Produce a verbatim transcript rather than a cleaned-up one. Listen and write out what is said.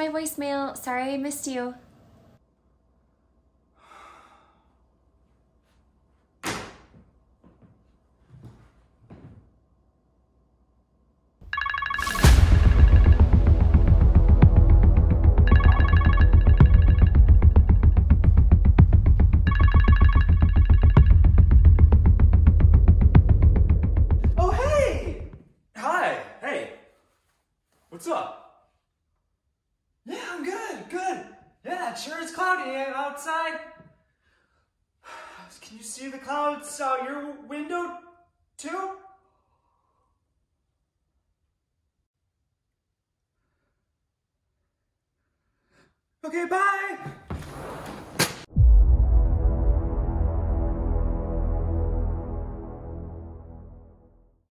my voicemail. Sorry I missed you. Oh, hey! Hi, hey. What's up? Yeah, I'm good, good. Yeah, it sure is cloudy outside. Can you see the clouds out your window, too? Okay, bye!